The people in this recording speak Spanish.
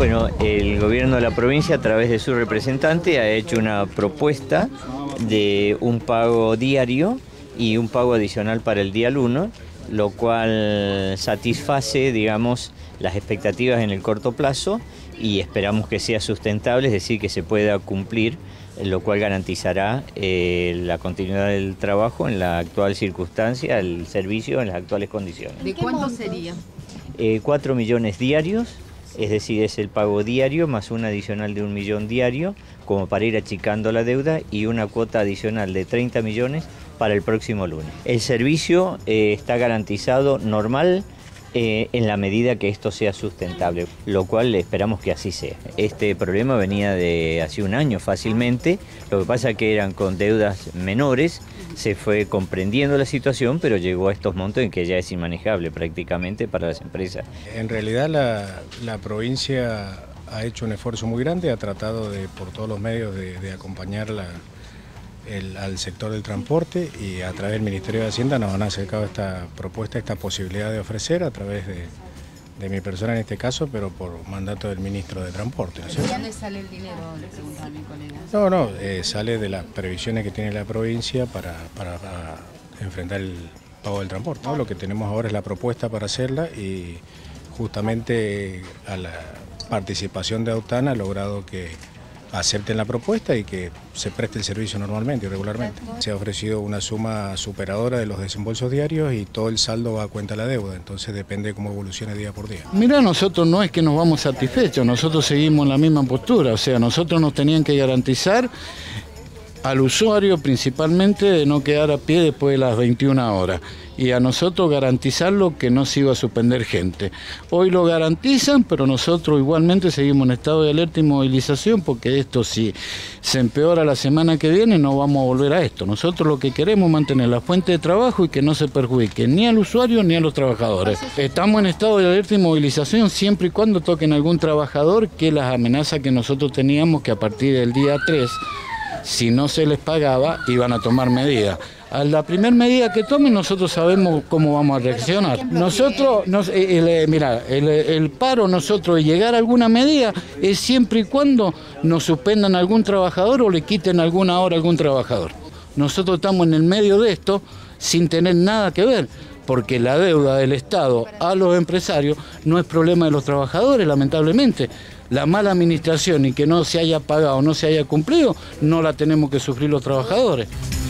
Bueno, el gobierno de la provincia, a través de su representante, ha hecho una propuesta de un pago diario y un pago adicional para el día 1, lo cual satisface, digamos, las expectativas en el corto plazo y esperamos que sea sustentable, es decir, que se pueda cumplir, lo cual garantizará la continuidad del trabajo en la actual circunstancia, el servicio en las actuales condiciones. ¿De cuánto sería? 4 millones diarios, es decir, es el pago diario más un adicional de 1 millón diario, como para ir achicando la deuda, y una cuota adicional de 30 millones para el próximo lunes. El servicio está garantizado normal en la medida que esto sea sustentable, lo cual esperamos que así sea. Este problema venía de hace un año fácilmente, lo que pasa es que eran con deudas menores, se fue comprendiendo la situación, pero llegó a estos montos en que ya es inmanejable prácticamente para las empresas. En realidad la provincia ha hecho un esfuerzo muy grande, ha tratado por todos los medios de acompañar al sector del transporte, y a través del Ministerio de Hacienda nos han acercado esta propuesta, esta posibilidad de ofrecer a través de mi persona en este caso, pero por mandato del Ministro de Transporte. ¿De dónde sale el dinero? Le preguntaba a mi colega. No, sale de las previsiones que tiene la provincia para enfrentar el pago del transporte, ¿no? Lo que tenemos ahora es la propuesta para hacerla, y justamente a la participación de Aután ha logrado que acepten la propuesta y que se preste el servicio normalmente y regularmente. Se ha ofrecido una suma superadora de los desembolsos diarios y todo el saldo va a cuenta de la deuda, entonces depende cómo evolucione día por día. Mirá, nosotros no es que nos vamos satisfechos, nosotros seguimos en la misma postura, o sea, nosotros nos tenían que garantizar al usuario principalmente de no quedar a pie después de las 21 horas y a nosotros garantizarlo que no se iba a suspender gente. Hoy lo garantizan, pero nosotros igualmente seguimos en estado de alerta y movilización, porque esto, si se empeora la semana que viene, no vamos a volver a esto. Nosotros lo que queremos es mantener la fuente de trabajo y que no se perjudique ni al usuario ni a los trabajadores. Estamos en estado de alerta y movilización siempre y cuando toquen algún trabajador, que las amenazas que nosotros teníamos, que a partir del día 3, si no se les pagaba, iban a tomar medidas. A la primera medida que tomen, nosotros sabemos cómo vamos a reaccionar. Nosotros, el paro, nosotros, de llegar a alguna medida, es siempre y cuando nos suspendan algún trabajador o le quiten alguna hora a algún trabajador. Nosotros estamos en el medio de esto sin tener nada que ver, porque la deuda del Estado a los empresarios no es problema de los trabajadores, lamentablemente. La mala administración y que no se haya pagado o no se haya cumplido, no la tenemos que sufrir los trabajadores.